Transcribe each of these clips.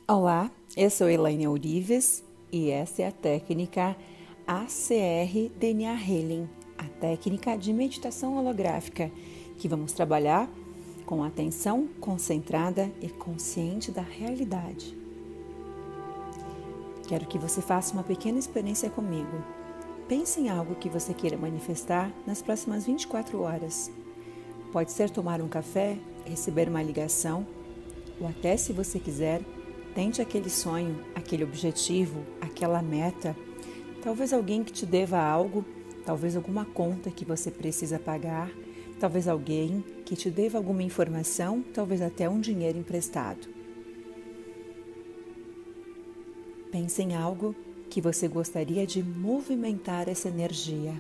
Olá, eu sou Elaine Ourives e essa é a técnica ACR DNA Healing, a técnica de meditação holográfica que vamos trabalhar com atenção concentrada e consciente da realidade. Quero que você faça uma pequena experiência comigo. Pense em algo que você queira manifestar nas próximas 24 horas. Pode ser tomar um café, receber uma ligação, ou até, se você quiser, tente aquele sonho, aquele objetivo, aquela meta. Talvez alguém que te deva algo, talvez alguma conta que você precisa pagar, talvez alguém que te deva alguma informação, talvez até um dinheiro emprestado. Pense em algo que você gostaria de movimentar essa energia.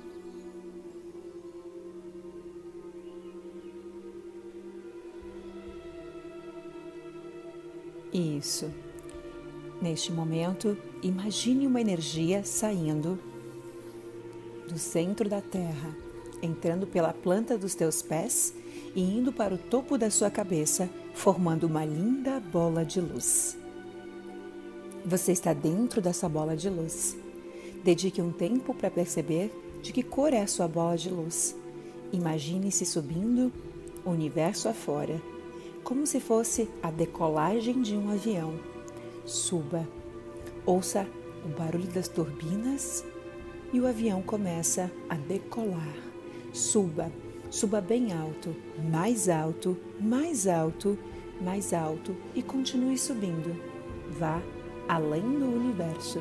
Isso. Neste momento, imagine uma energia saindo do centro da Terra, entrando pela planta dos teus pés e indo para o topo da sua cabeça, formando uma linda bola de luz. Você está dentro dessa bola de luz. Dedique um tempo para perceber de que cor é a sua bola de luz. Imagine-se subindo o universo afora, como se fosse a decolagem de um avião. Suba, ouça o barulho das turbinas e o avião começa a decolar. Suba, suba bem alto, mais alto, mais alto, mais alto e continue subindo. Vá além do universo.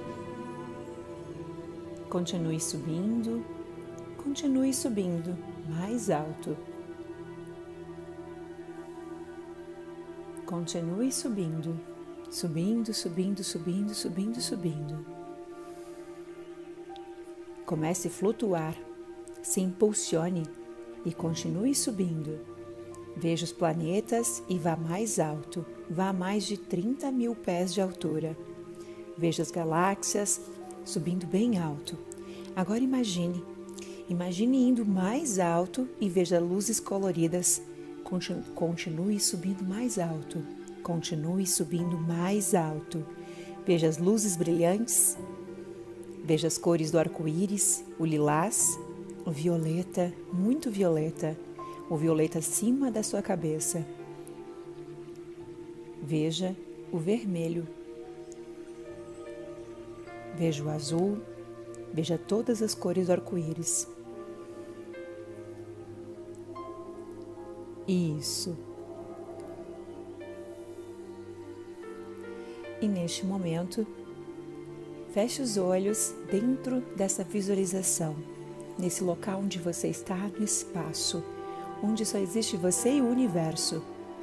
Continue subindo, mais alto. Continue subindo, subindo, subindo, subindo, subindo, subindo. Comece a flutuar, se impulsione e continue subindo. Veja os planetas e vá mais alto, vá a mais de 30 mil pés de altura. Veja as galáxias subindo bem alto. Agora imagine indo mais alto e veja luzes coloridas. Continue subindo mais alto, continue subindo mais alto. Veja as luzes brilhantes, veja as cores do arco-íris, o lilás, o violeta, muito violeta, o violeta acima da sua cabeça. Veja o vermelho, veja o azul, veja todas as cores do arco-íris. Isso. E neste momento, feche os olhos dentro dessa visualização, nesse local onde você está no espaço, onde só existe você e o universo.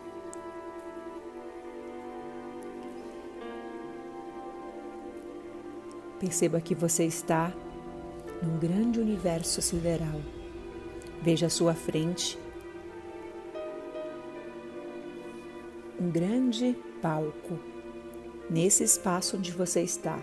Perceba que você está num grande universo sideral. Veja à sua frente um grande palco, nesse espaço onde você está.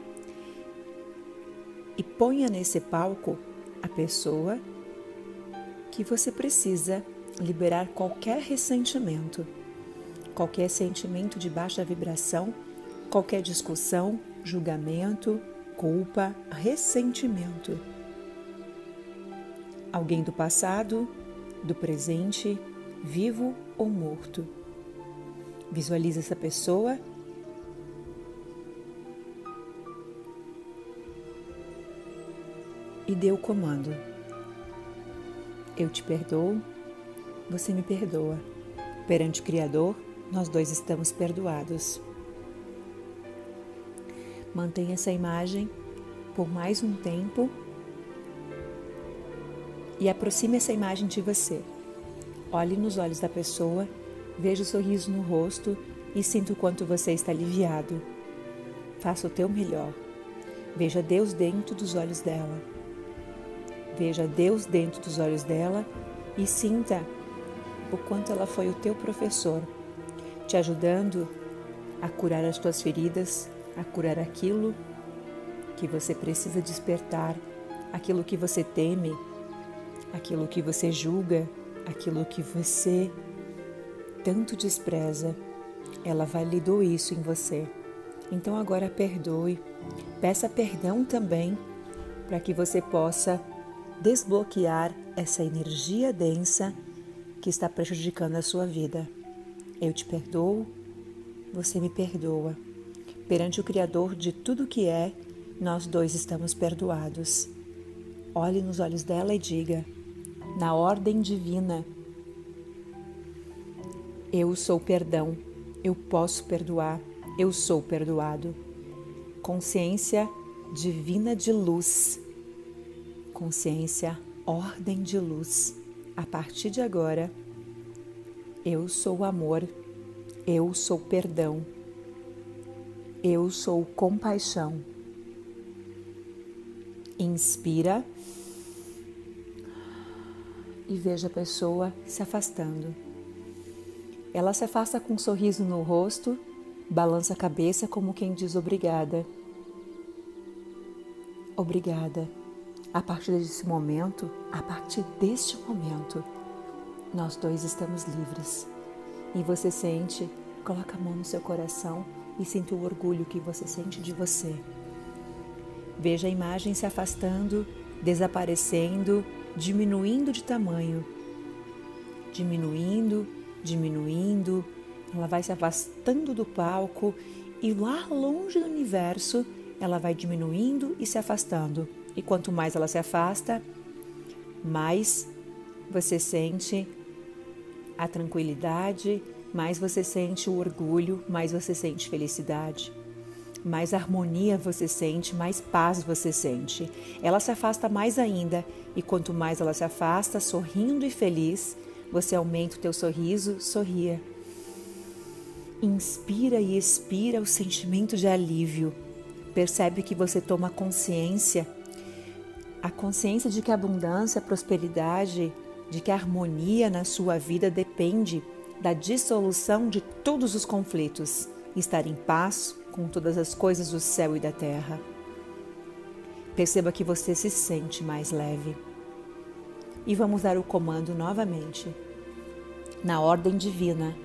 E ponha nesse palco a pessoa que você precisa liberar qualquer ressentimento, qualquer sentimento de baixa vibração, qualquer discussão, julgamento, culpa, ressentimento. Alguém do passado, do presente, vivo ou morto. Visualize essa pessoa e dê o comando. Eu te perdoo, você me perdoa. Perante o Criador, nós dois estamos perdoados. Mantenha essa imagem por mais um tempo e aproxime essa imagem de você. Olhe nos olhos da pessoa, veja o sorriso no rosto e sinta o quanto você está aliviado. Faça o teu melhor. Veja Deus dentro dos olhos dela. Veja Deus dentro dos olhos dela e sinta o quanto ela foi o teu professor, te ajudando a curar as tuas feridas, a curar aquilo que você precisa despertar, aquilo que você teme, aquilo que você julga, aquilo que você tanto despreza. ela validou isso em você. Então agora perdoe, peça perdão também, para que você possa desbloquear essa energia densa que está prejudicando a sua vida. Eu te perdoo, você me perdoa. Perante o Criador de tudo que é, nós dois estamos perdoados. Olhe nos olhos dela e diga: na ordem divina, eu sou perdão, eu posso perdoar, eu sou perdoado. Consciência divina de luz, consciência, ordem de luz. A partir de agora, eu sou amor, eu sou perdão, eu sou compaixão. Inspira e veja a pessoa se afastando. Ela se afasta com um sorriso no rosto, balança a cabeça como quem diz obrigada. Obrigada. A partir deste momento, nós dois estamos livres. E você sente, coloca a mão no seu coração e sinta o orgulho que você sente de você. Veja a imagem se afastando, desaparecendo, diminuindo de tamanho. Diminuindo. Ela vai se afastando do palco e lá longe do universo, ela vai diminuindo e se afastando. E quanto mais ela se afasta, mais você sente a tranquilidade, mais você sente o orgulho, mais você sente felicidade, mais harmonia você sente, mais paz você sente. Ela se afasta mais ainda e quanto mais ela se afasta, sorrindo e feliz, você aumenta o teu sorriso, sorria. Inspira e expira o sentimento de alívio. Percebe que você toma consciência, a consciência de que a abundância, a prosperidade, de que a harmonia na sua vida depende da dissolução de todos os conflitos, estar em paz com todas as coisas do céu e da terra. Perceba que você se sente mais leve. E vamos dar o comando novamente. Na ordem divina,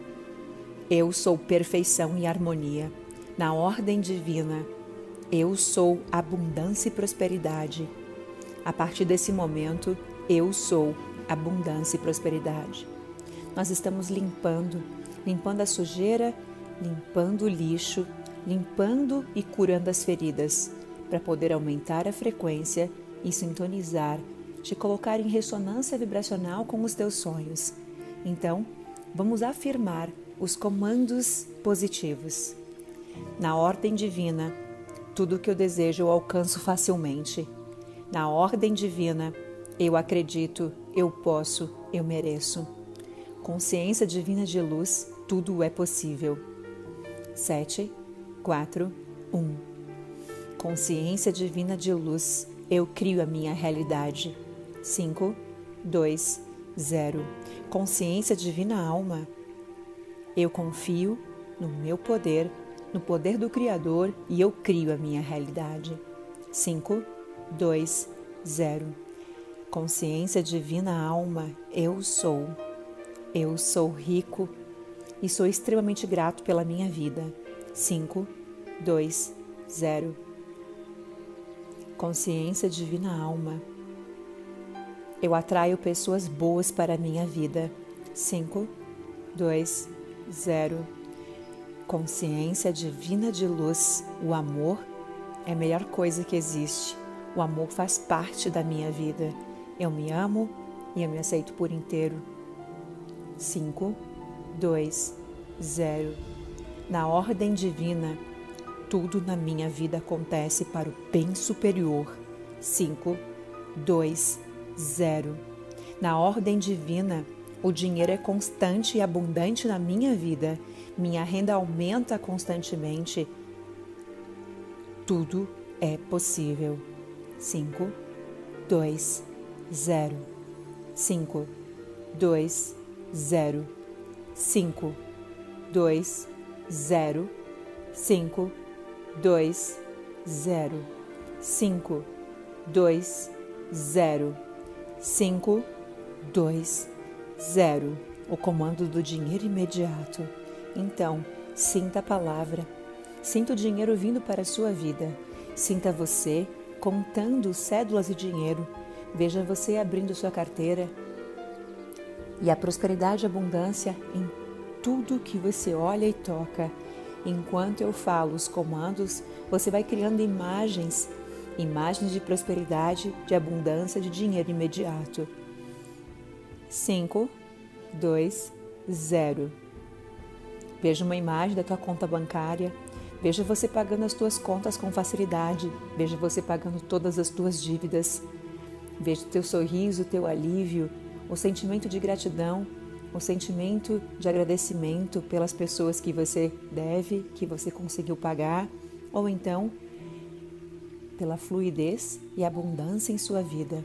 eu sou perfeição e harmonia. Na ordem divina, eu sou abundância e prosperidade. A partir desse momento, eu sou abundância e prosperidade. Nós estamos limpando a sujeira, limpando o lixo, limpando e curando as feridas, para poder aumentar a frequência e sintonizar, te colocar em ressonância vibracional com os teus sonhos. Então, vamos afirmar os comandos positivos. Na ordem divina, tudo o que eu desejo eu alcanço facilmente. Na ordem divina, eu acredito, eu posso, eu mereço. Consciência divina de luz, tudo é possível. 7, 4, 1. Consciência divina de luz, eu crio a minha realidade. 5, 2, 0. Consciência divina alma, eu confio no meu poder, no poder do Criador e eu crio a minha realidade. 5, 2, 0. Consciência divina alma, eu sou rico e sou extremamente grato pela minha vida. 5, 2, 0. Consciência divina alma, eu atraio pessoas boas para a minha vida. 5, 2, 0. Consciência divina de luz, o amor é a melhor coisa que existe. O amor faz parte da minha vida. Eu me amo e eu me aceito por inteiro. 5, 2, 0. Na ordem divina, tudo na minha vida acontece para o bem superior. 5, 2, 0. Na ordem divina, o dinheiro é constante e abundante na minha vida. Minha renda aumenta constantemente. Tudo é possível. 5, 2, 0. 5, 2, 0. 5, 2, 0. 5, 2, 0. 5, 2, 0. 5, 2, 0. O comando do dinheiro imediato. Então, sinta a palavra. Sinta o dinheiro vindo para a sua vida. Sinta você contando cédulas de dinheiro. Veja você abrindo sua carteira. E a prosperidade e abundância em tudo que você olha e toca. Enquanto eu falo os comandos, você vai criando imagens de prosperidade, de abundância, de dinheiro imediato. 5, 2, 0. Veja uma imagem da tua conta bancária. Veja você pagando as tuas contas com facilidade. Veja você pagando todas as tuas dívidas. Veja o teu sorriso, o teu alívio, o sentimento de gratidão, o sentimento de agradecimento pelas pessoas que você deve, que você conseguiu pagar, ou então pela fluidez e abundância em sua vida.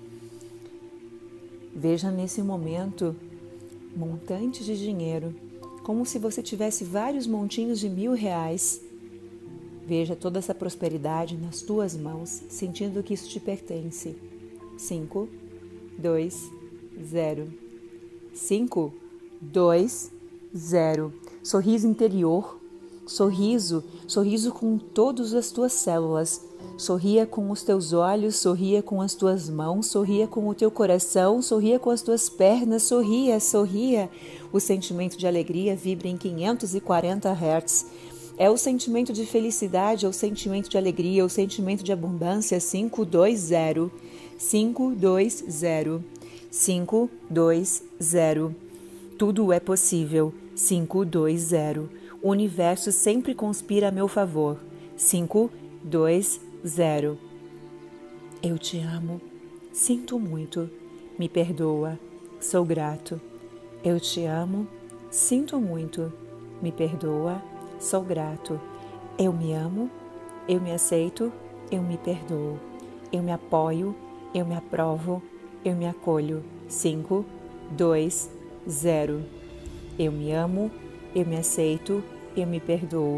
Veja nesse momento montantes de dinheiro, como se você tivesse vários montinhos de R$1.000. Veja toda essa prosperidade nas tuas mãos, sentindo que isso te pertence. 5, 2, 0. 5, 2, 0. Sorriso interior. Sorriso com todas as tuas células. Sorria com os teus olhos, sorria com as tuas mãos, sorria com o teu coração, sorria com as tuas pernas, sorria. O sentimento de alegria vibra em 540 Hz. É o sentimento de felicidade, é o sentimento de alegria, é o sentimento de abundância. 5, 2, 0. 5, 2, 0. 5, 2, 0. Tudo é possível. 5, 2, 0. O universo sempre conspira a meu favor. 5, 2, 0. Eu te amo. Sinto muito. Me perdoa. Sou grato. Eu te amo. Sinto muito. Me perdoa. Sou grato. Eu me amo. Eu me aceito. Eu me perdoo. Eu me apoio. Eu me aprovo. Eu me acolho. 5, 2, 0. Eu me amo. Eu me aceito. Eu me perdoo.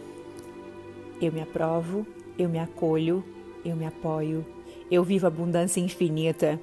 Eu me aprovo. Eu me acolho. Eu me apoio. Eu vivo abundância infinita.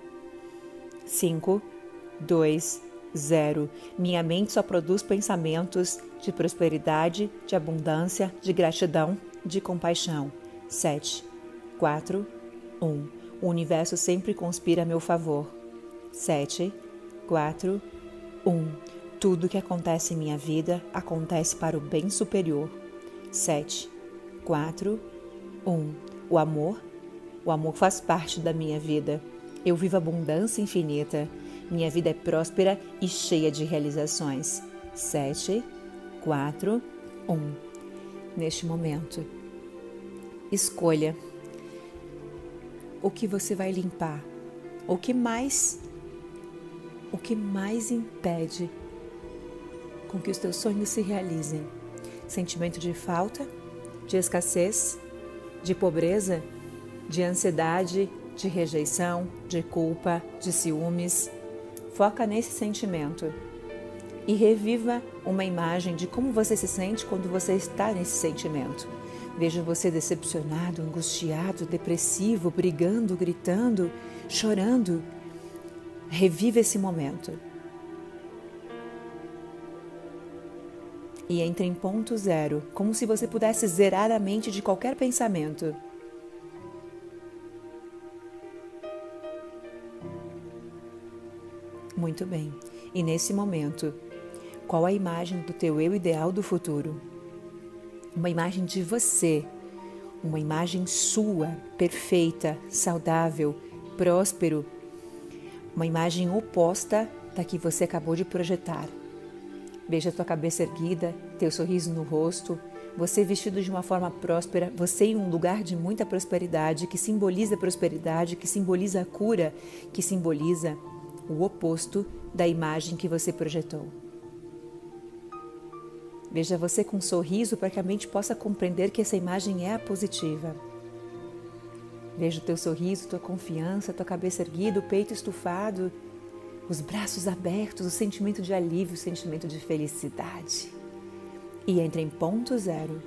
5, 2, 0. Minha mente só produz pensamentos de prosperidade, de abundância, de gratidão, de compaixão. 7, 4, 1. O universo sempre conspira a meu favor. 7, 4, 1. Tudo que acontece em minha vida acontece para o bem superior. 7, 4, 1. O amor faz parte da minha vida. Eu vivo abundância infinita. Minha vida é próspera e cheia de realizações. 7, 4, 1. Neste momento, escolha o que você vai limpar, o que mais impede com que os teus sonhos se realizem. Sentimento de falta, de escassez, de pobreza, de ansiedade, de rejeição, de culpa, de ciúmes. Foca nesse sentimento e reviva uma imagem de como você se sente quando você está nesse sentimento. Veja você decepcionado, angustiado, depressivo, brigando, gritando, chorando. Reviva esse momento. E entre em ponto zero, como se você pudesse zerar a mente de qualquer pensamento. Muito bem. E nesse momento, qual a imagem do teu eu ideal do futuro? Uma imagem de você, uma imagem sua, perfeita, saudável, próspero, uma imagem oposta da que você acabou de projetar. Veja a tua cabeça erguida, teu sorriso no rosto, você vestido de uma forma próspera, você em um lugar de muita prosperidade, que simboliza a prosperidade, que simboliza a cura, que simboliza o oposto da imagem que você projetou. Veja você com um sorriso para que a mente possa compreender que essa imagem é a positiva. Veja o teu sorriso, tua confiança, tua cabeça erguida, o peito estufado, os braços abertos, o sentimento de alívio, o sentimento de felicidade. E entre em ponto zero.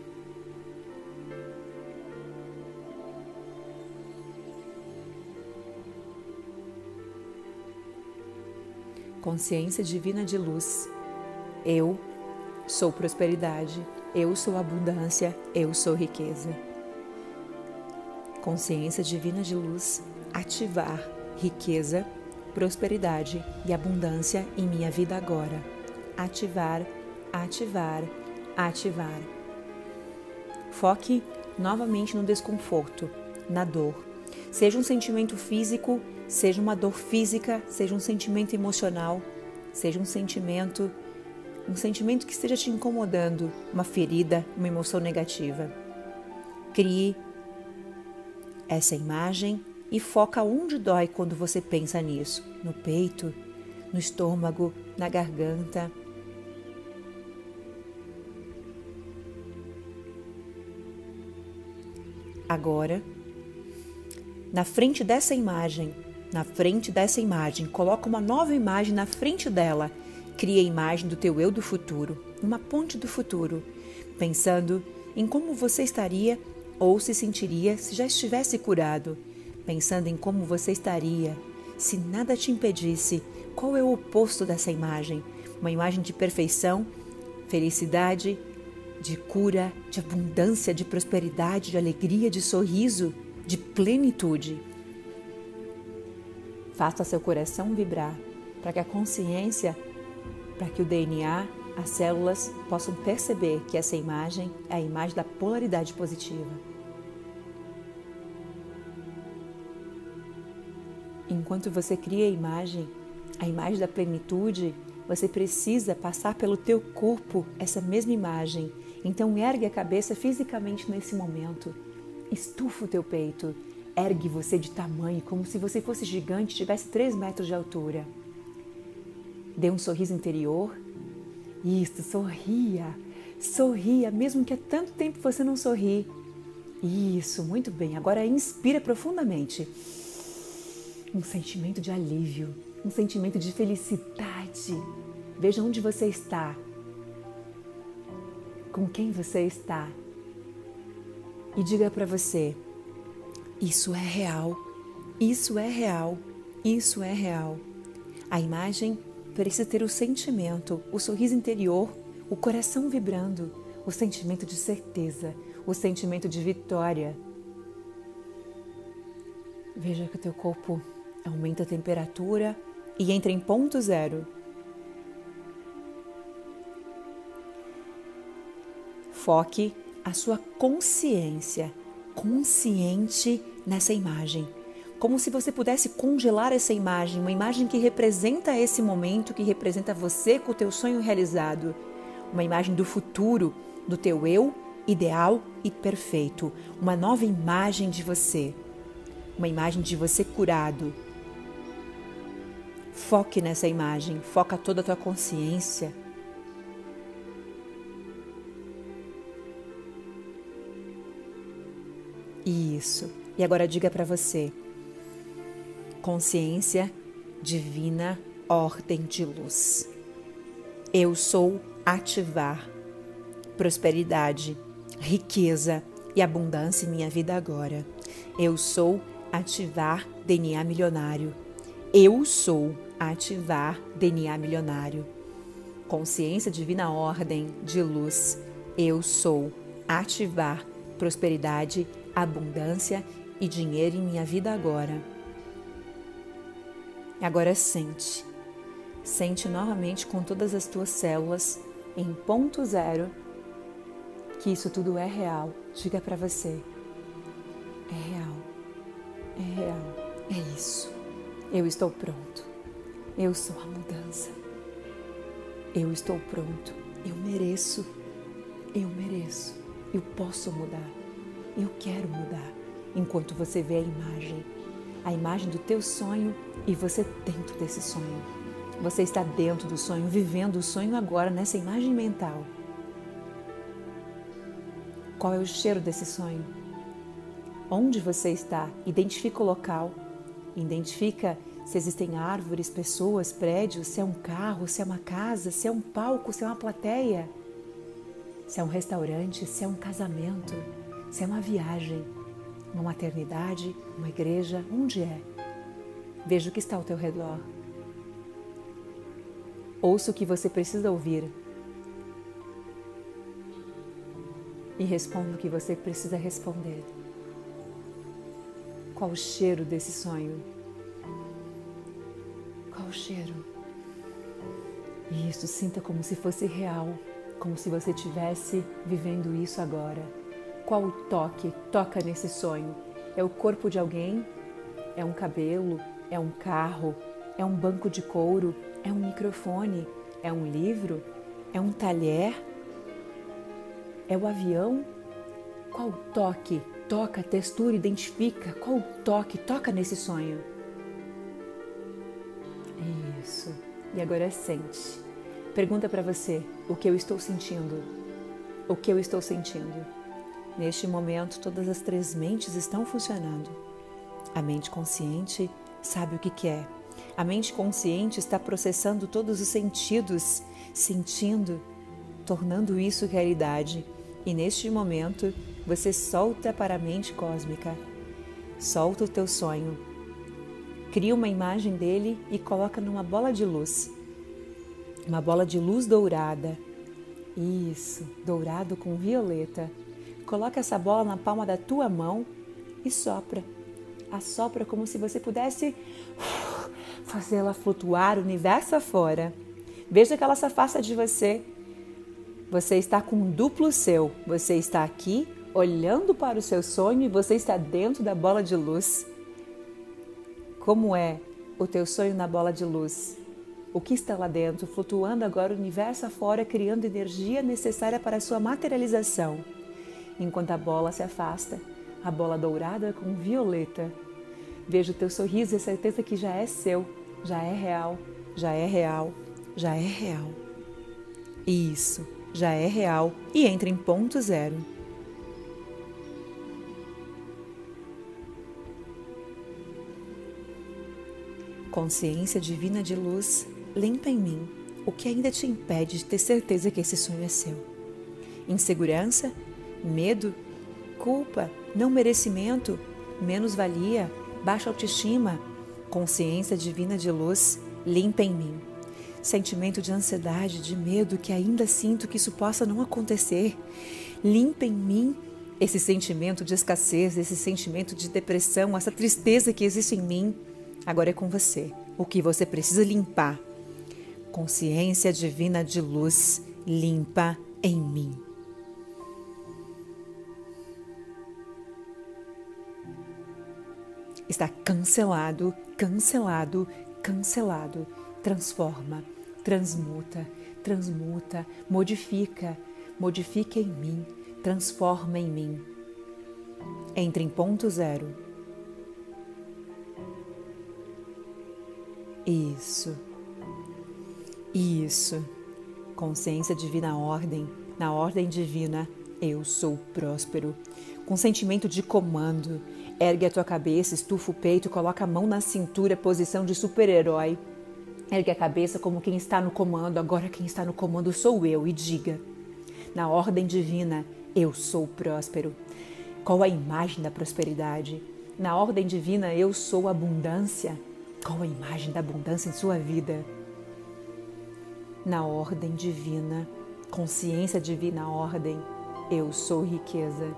Consciência divina de luz. Eu sou prosperidade. Eu sou abundância. Eu sou riqueza. Consciência divina de luz, ativar riqueza, prosperidade e abundância em minha vida agora. Ativar, ativar, ativar. Foque novamente no desconforto, na dor. Seja um sentimento físico, seja uma dor física, seja um sentimento emocional, seja um sentimento que esteja te incomodando, uma ferida, uma emoção negativa. Crie essa imagem e foca onde dói quando você pensa nisso. No peito, no estômago, na garganta. Agora, na frente dessa imagem, coloca uma nova imagem na frente dela. Cria a imagem do teu eu do futuro, uma ponte do futuro, pensando em como você estaria ou se sentiria se já estivesse curado, pensando em como você estaria se nada te impedisse. Qual é o oposto dessa imagem? Uma imagem de perfeição, felicidade, de cura, de abundância, de prosperidade, de alegria, de sorriso, de plenitude. Faça seu coração vibrar para que a consciência, para que o DNA, as células possam perceber que essa imagem é a imagem da polaridade positiva. Enquanto você cria a imagem da plenitude, você precisa passar pelo teu corpo essa mesma imagem. Então ergue a cabeça fisicamente nesse momento. Estufa o teu peito. Ergue você de tamanho, como se você fosse gigante, tivesse 3 metros de altura. Dê um sorriso interior. Isso, sorria. Sorria, mesmo que há tanto tempo você não sorri. Isso, muito bem. Agora inspira profundamente. Um sentimento de alívio, um sentimento de felicidade. Veja onde você está. Com quem você está. E diga para você, isso é real, isso é real, isso é real. A imagem precisa ter o sentimento, o sorriso interior, o coração vibrando, o sentimento de certeza, o sentimento de vitória. Veja que o teu corpo aumenta a temperatura e entra em ponto zero. Foque a sua consciência, consciente nessa imagem. Como se você pudesse congelar essa imagem, uma imagem que representa esse momento, que representa você com o teu sonho realizado. Uma imagem do futuro, do teu eu ideal e perfeito. Uma nova imagem de você. Uma imagem de você curado. Foque nessa imagem, foca toda a tua consciência. Isso. E agora diga para você. Consciência divina, ordem de luz. Eu sou ativar prosperidade, riqueza e abundância em minha vida agora. Eu sou ativar DNA milionário. Eu sou ativar DNA milionário. Consciência divina, ordem de luz. Eu sou ativar prosperidade, abundância e dinheiro em minha vida agora. Agora sente. Sente novamente com todas as tuas células em ponto zero que isso tudo é real. Diga para você. É real. É real. É isso. Eu estou pronto. Eu sou a mudança. Eu estou pronto. Eu mereço. Eu mereço. Eu posso mudar. Eu quero mudar. Enquanto você vê a imagem do teu sonho e você dentro desse sonho. Você está dentro do sonho, vivendo o sonho agora nessa imagem mental. Qual é o cheiro desse sonho? Onde você está? Identifica o local. Identifica se existem árvores, pessoas, prédios, se é um carro, se é uma casa, se é um palco, se é uma plateia, se é um restaurante, se é um casamento, se é uma viagem, uma maternidade, uma igreja, onde é? Veja o que está ao teu redor. Ouça o que você precisa ouvir. e responda o que você precisa responder. Qual o cheiro desse sonho? Qual o cheiro? Isso, sinta como se fosse real, como se você estivesse vivendo isso agora. Qual o toque toca nesse sonho? É o corpo de alguém? É um cabelo? É um carro? É um banco de couro? É um microfone? É um livro? É um talher? É o avião? Qual toque toca, textura, identifica? Qual toque toca nesse sonho? Isso. E agora sente. Pergunta para você, o que eu estou sentindo? O que eu estou sentindo? Neste momento, todas as 3 mentes estão funcionando. A mente consciente sabe o que quer. A mente consciente está processando todos os sentidos, sentindo, tornando isso realidade. E neste momento, você solta para a mente cósmica. Solta o teu sonho. Cria uma imagem dele e coloca numa bola de luz. Uma bola de luz dourada. Isso, dourado com violeta. Coloca essa bola na palma da tua mão e sopra. Assopra como se você pudesse fazê-la flutuar o universo afora. Veja que ela se afasta de você. Você está com um duplo seu. Você está aqui, olhando para o seu sonho, e você está dentro da bola de luz. Como é o teu sonho na bola de luz? O que está lá dentro, flutuando agora o universo afora, criando energia necessária para a sua materialização. Enquanto a bola se afasta, a bola dourada com violeta. Veja o teu sorriso e a certeza que já é seu, já é real, já é real, já é real. Isso, já é real e entra em ponto zero. Consciência divina de luz, limpa em mim o que ainda te impede de ter certeza que esse sonho é seu. Insegurança, medo, culpa, não merecimento, menos-valia, baixa autoestima. Consciência divina de luz, limpa em mim. Sentimento de ansiedade, de medo, que ainda sinto que isso possa não acontecer. Limpa em mim esse sentimento de escassez, esse sentimento de depressão, essa tristeza que existe em mim. Agora é com você. O que você precisa limpar? Consciência divina de luz, limpa em mim. Está cancelado, cancelado, cancelado. Transforma, transmuta, transmuta, modifica, modifica em mim, transforma em mim. Entre em ponto zero. Isso. Isso. Consciência divina ordem. Na ordem divina, eu sou próspero. Com sentimento de comando, ergue a tua cabeça, estufa o peito, coloca a mão na cintura, posição de super-herói. Ergue a cabeça como quem está no comando. Agora quem está no comando sou eu. E diga, na ordem divina, eu sou próspero. Qual a imagem da prosperidade? Na ordem divina, eu sou abundância. Qual a imagem da abundância em sua vida? Na ordem divina, consciência divina ordem, eu sou riqueza.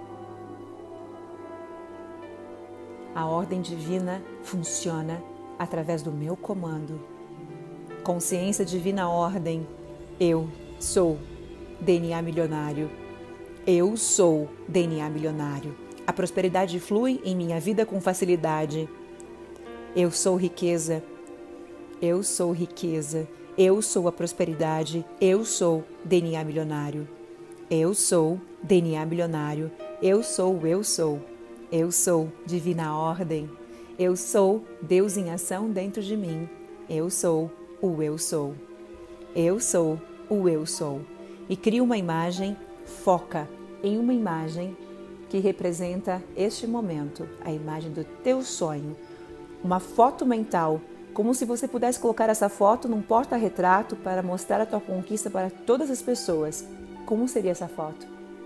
A ordem divina funciona através do meu comando. Consciência divina ordem, eu sou DNA milionário. Eu sou DNA milionário. A prosperidade flui em minha vida com facilidade. Eu sou riqueza. Eu sou riqueza. Eu sou a prosperidade. Eu sou DNA milionário. Eu sou DNA milionário. Eu sou, eu sou. Eu sou divina ordem. Eu sou Deus em ação dentro de mim. Eu sou o eu sou. Eu sou o eu sou. E cria uma imagem, foca em uma imagem que representa este momento, a imagem do teu sonho. Uma foto mental, como se você pudesse colocar essa foto num porta-retrato para mostrar a tua conquista para todas as pessoas. Como seria essa foto?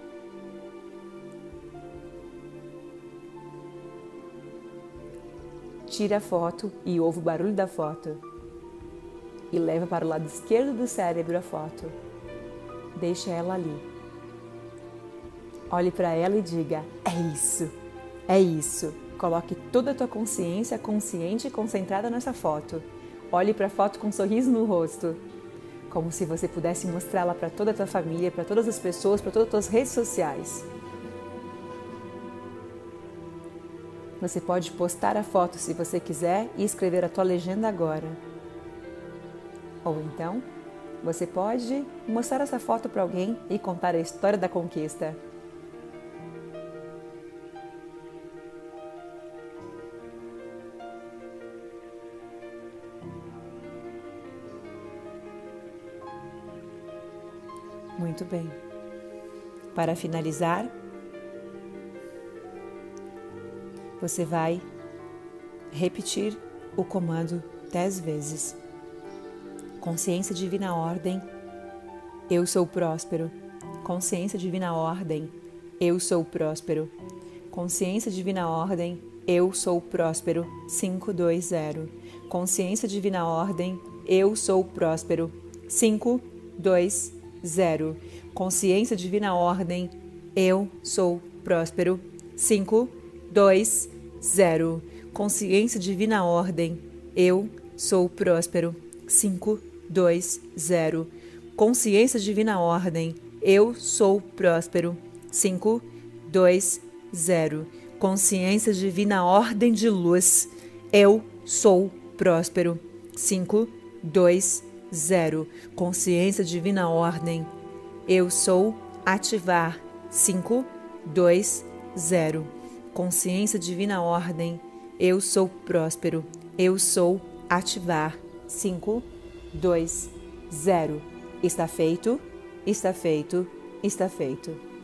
Tira a foto e ouve o barulho da foto. E leva para o lado esquerdo do cérebro a foto. Deixa ela ali. Olhe para ela e diga: é isso, é isso. Coloque toda a tua consciência consciente e concentrada nessa foto. Olhe para a foto com um sorriso no rosto, como se você pudesse mostrá-la para toda a tua família, para todas as pessoas, para todas as tuas redes sociais. Você pode postar a foto se você quiser e escrever a tua legenda agora. Ou então, você pode mostrar essa foto para alguém e contar a história da conquista. Muito bem. Para finalizar, você vai repetir o comando 10 vezes. Consciência Divina Ordem, eu sou próspero. Consciência Divina Ordem, eu sou próspero. Consciência Divina Ordem, eu sou próspero. 520. Consciência Divina Ordem, eu sou próspero. 520. Consciência Divina Ordem, eu sou próspero. 520. Consciência Divina Ordem, eu sou próspero. 520. Consciência Divina Ordem, eu sou próspero. 520. Consciência Divina Ordem de Luz, eu sou próspero. 520. Consciência Divina Ordem, eu sou ativar. 520. Consciência Divina Ordem, eu sou próspero. Eu sou ativar. 520. Está feito, está feito, está feito.